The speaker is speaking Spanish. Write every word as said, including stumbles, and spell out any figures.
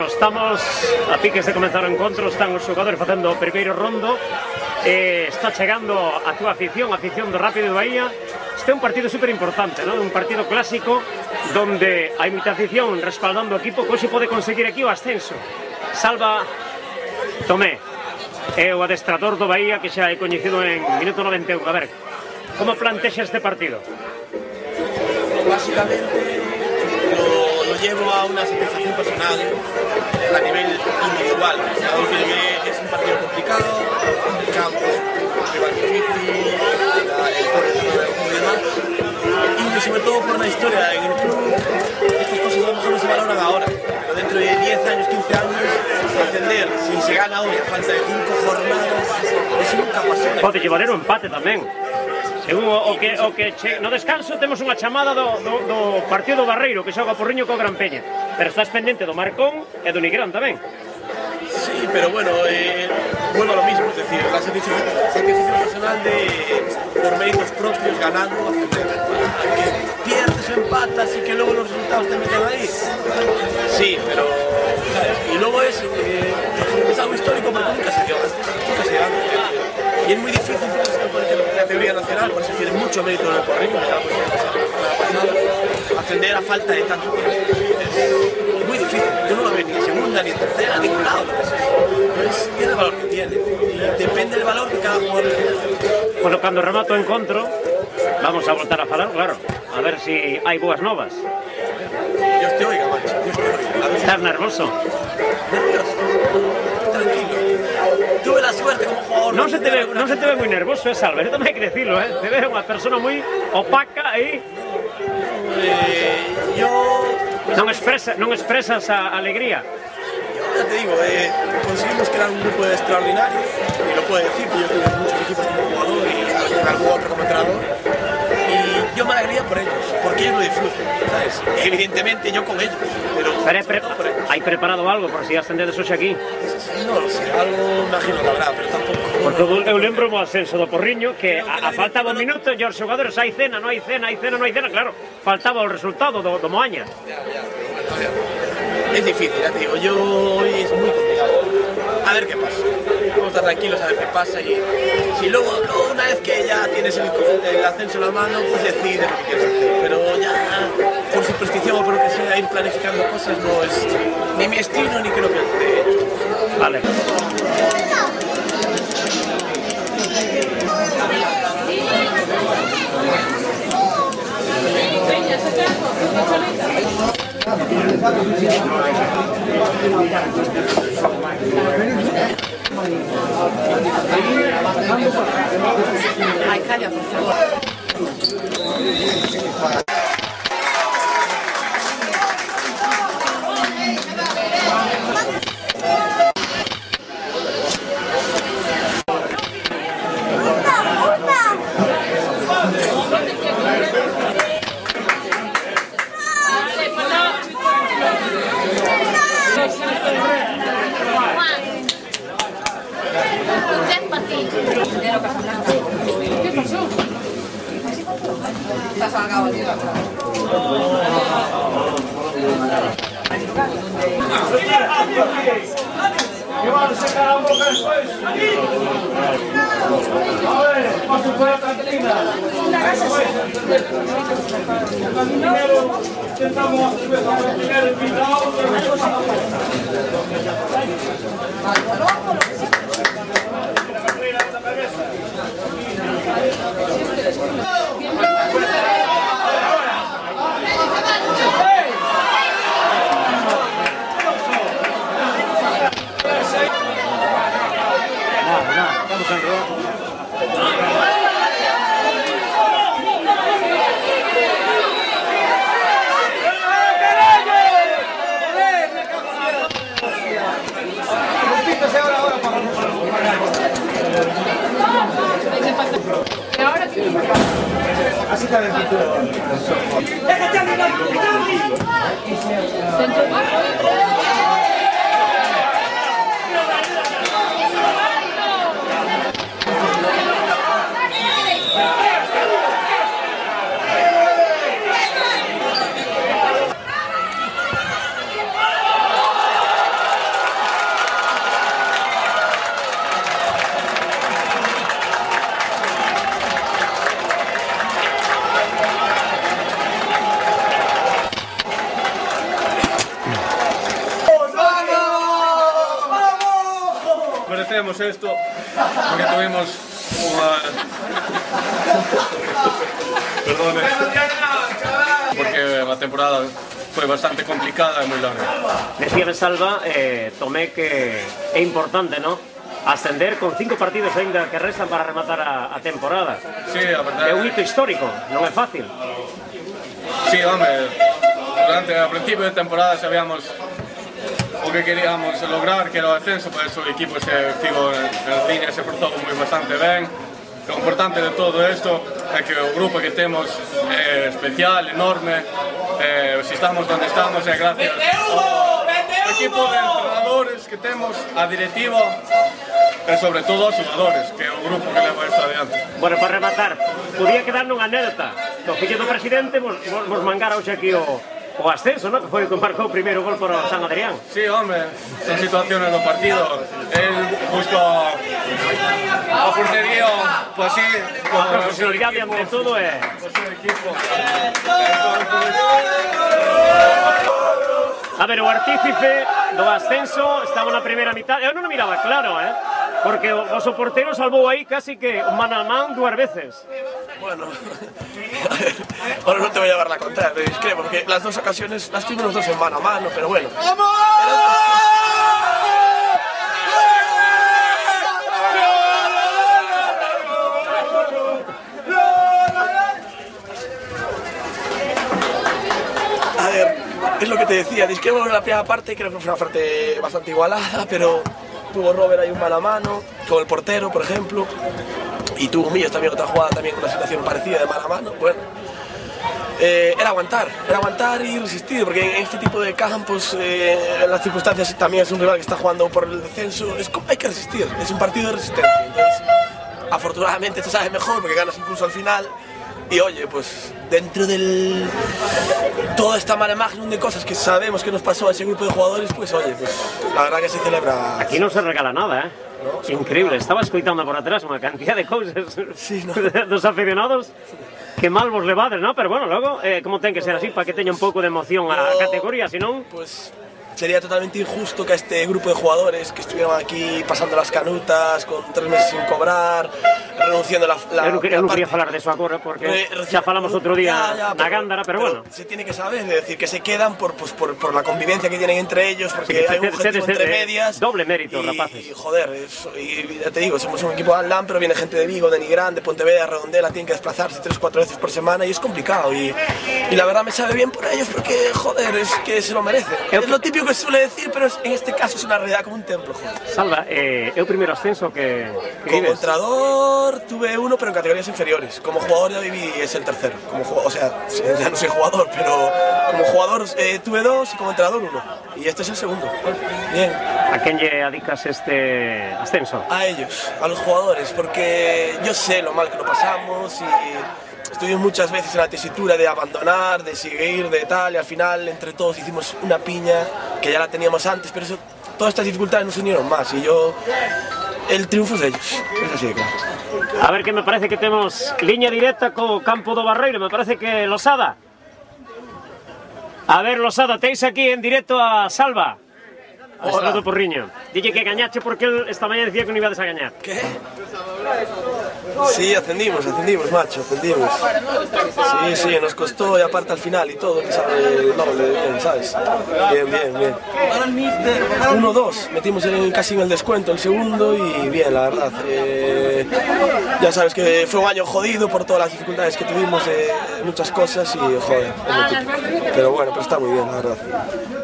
Estamos a piques de comenzar o encontro, están os xogadores facendo o primeiro rondo. eh, Está chegando a túa afición, a afición do Rápido de Bahía. Este é un partido super importante, ¿no? Un partido clásico donde hai moita afición respaldando o equipo que hoxe pode conseguir aquí o ascenso. Salva Tomé é o adestrador do Bahía, que xa é coñecido en minuto noventa e un. A ver, como plantexa este partido? Básicamente lo, lo llevo a una satisfacción personal a nivel individual. Aunque es un partido complicado, el campo es un rival difícil, la, el corte del juego y demás, y sobre todo por una historia en el club. Estas cosas a lo mejor no se valoran ahora, pero dentro de diez años, quince años, ascender, si se gana hoy a falta de cinco jornadas, eso nunca pasó. Pode llevar un empate tamén. Según o, o que, o que che, no descanso temos unha chamada do, do, do partido do Barreiro que xoga Porriño co Gran Peña, pero estás pendente do Marcón e do Nigrán tamén. Sí, pero bueno, eh, vuelvo a lo mismo, es decir, la satisfacción, satisfacción personal de por méritos propios ganando, que pierdes o empatas y que luego los resultados te meten ahí. Sí, pero ¿sabes? Y luego es, eh, es algo histórico porque nunca se dio antes, nunca se dio antes. Y es muy difícil por la categoría nacional, por eso tiene mucho mérito en el Porriño, ascender a falta de tanto tiempo. Es muy difícil, tú no lo ves ni en segunda, ni en tercera, ni en ningún lado. Pues tiene el valor que tiene, y depende del valor que cada jugador le dé. Bueno, cando remato o encontro, vamos a voltar a falar, claro, a ver si hai boas novas. Dios te oiga, macho, Dios te oiga. Estás nervoso? Nervioso, tranquilo. Tuve la suerte como jugador. Non se te ve, non se te ve moi nervoso, é Salva, non hai que decirlo, eh? Te ve unha persona moi opaca e... Eh, yo... Non expresa, non expresas a alegría. Ya te digo, eh, conseguimos crear un grupo extraordinario, y lo puedo decir, que yo tuve muchos equipos como jugador y algún otro como entrenador, y yo me alegría por ellos, porque ellos lo disfrutan, ¿sabes? Evidentemente yo con ellos, pero... Pero pre hai preparado algo por si ascendedes hoxe aquí? No lo sé, algo imagino que habrá, pero tampoco... Porque eu lembro o ascenso do Porriño que a, a faltaba un minuto e os xogadores hai cena, non hai cena, hai cena, non hai cena, claro, faltaba o resultado do, do Moaña. Ya, ya, ya. Es difícil, ya te digo, yo hoy es muy complicado. A ver qué pasa. Vamos a estar tranquilos a ver qué pasa y si luego, luego una vez que ya tienes el, el ascenso en la mano, pues decides lo que quieres hacer. Pero ya por superstición o por lo que sea, ir planificando cosas no es ni mi estilo ni creo que de ellos. Vale. Ay, calla, por favor. ¿Qué pasó? Está salgado, tío. ¿Qué van a sacar a boca después? A ver, paso por la cantina. Primero intentamos el primer invitado. Vamos a enredar. Así que agradecemos esto porque tuvimos una... Perdone. Porque la temporada foi bastante complicada e moi longa. Decía de Salva, eh, Tomé, que é importante, ¿no?, ascender con cinco partidos ainda que restan para rematar a, a temporada. Sí, a verdade. É un hito histórico, non é fácil. Sí, home, durante o principio de temporada sabíamos o que queríamos lograr, que era o ascenso, por eso o equipo se figo en línea, se portou moi bastante ben. Lo importante de todo isto é que o grupo que temos é especial, enorme, eh, si estamos onde estamos é gracias ao equipo de entrenadores que temos, a directivo e sobre todo aos xogadores, que é o grupo que leva isto adiante. Bueno, para rematar, podía quedar nunha anécdota. O fillo do presidente vos, vos, vos mangara hoxe aquí o, o ascenso, ¿no?, que foi o que marcou o primeiro gol por o San Adrián. Sí, home, son situaciones do partido. El busca a portería, pues sí, A profesionalidade ante todo é... A ver, o artífice do ascenso estaba na primeira mitad. Eu non o miraba claro, eh? Porque o vosso portero salvou aí casi que un man a man dúas veces. Bueno, ahora no te voy a llevar la contra, creo, porque las dos ocasiones las tuvimos los dos en mano a mano, pero bueno. A ver, es lo que te decía, discrepamos en la primera parte, creo que fue una parte bastante igualada, pero tuvo Robert ahí un mano a mano, con el portero, por ejemplo. Y tuvo Millos también otra jugada, también una situación parecida de mano a mano. Bueno, eh, era aguantar, era aguantar y resistir, porque en este tipo de campos, eh, en las circunstancias también es un rival que está jugando por el descenso, es como, hay que resistir, es un partido de resistencia. Entonces, afortunadamente esto sabe mejor porque ganas incluso al final. Y oye, pues dentro del toda esta mare magnum de cosas que sabemos que nos pasó a ese grupo de jugadores, pues oye, pues la verdad que se celebra. Aquí non se regala nada, eh? No, increíble, estaba escoitando por atrás unha cantidad de cousas sí, no. dos aficionados que mal vos levades, ¿no? Pero bueno, logo, eh, como ten que ser así, para que teña un pouco de emoción a no, categoría, senón... Pues sería totalmente injusto que a este grupo de jugadores que estuvieron aquí pasando las canutas, con tres meses sin cobrar, renunciando a la, la... Eu non, eu non quería falar de eso agora, porque xa falamos outro día ya, ya, na Gándara, pero, pero bueno. Se tiene que saber, es decir, que se quedan por, pues, por, por la convivencia que tienen entre ellos, porque sí, hay un objetivo entre medias. Doble mérito, y, rapaces. Y joder, es, y, ya te digo, somos un equipo de Alham, pero viene gente de Vigo, de Nigrán, de Pontevedra, Redondela, tienen que desplazarse tres, cuatro veces por semana y es complicado. Y, y la verdad me sabe bien por ellos porque, joder, es que se lo merecen. Eu... Es lo típico que se suele decir, pero en este caso es una realidad como un templo, joder. Salva, eh, é o primeiro ascenso que, que Como vives? entrenador tuve uno, pero en categorías inferiores. Como jugador ya viví, es el tercero. Como jugador, o sea, ya no soy jugador, pero como jugador eh, tuve dos y como entrenador uno. Y este es el segundo. Bueno, bien. ¿A quién le dedicas este ascenso? A ellos, a los jugadores, porque yo sé lo mal que lo pasamos y estuvimos muchas veces en la tesitura de abandonar, de seguir, de tal, y al final entre todos hicimos una piña que ya la teníamos antes, pero eso, todas estas dificultades nos unieron más y yo... El triunfo es de ellos, es así de claro. A ver, que me parece que temos liña directa co campo do Barreiro, me parece que Losada. A ver, Losada, teis aquí en directo a Salva. A Salva do Porriño. Dille que gañache porque él esta mañana decía que non ibades a gañar. ¿Qué? Sí, ascendimos, ascendimos, macho, ascendimos. Sí, sí, nos costó y aparte al final y todo, que sale el doble, bien, ¿sabes? Bien, bien, bien. uno dos, metimos en, casi en el descuento el segundo y bien, la verdad. Eh, ya sabes que fue un año jodido por todas las dificultades que tuvimos, eh, muchas cosas y joder, es lo típico. Pero bueno, pero está muy bien, la verdad.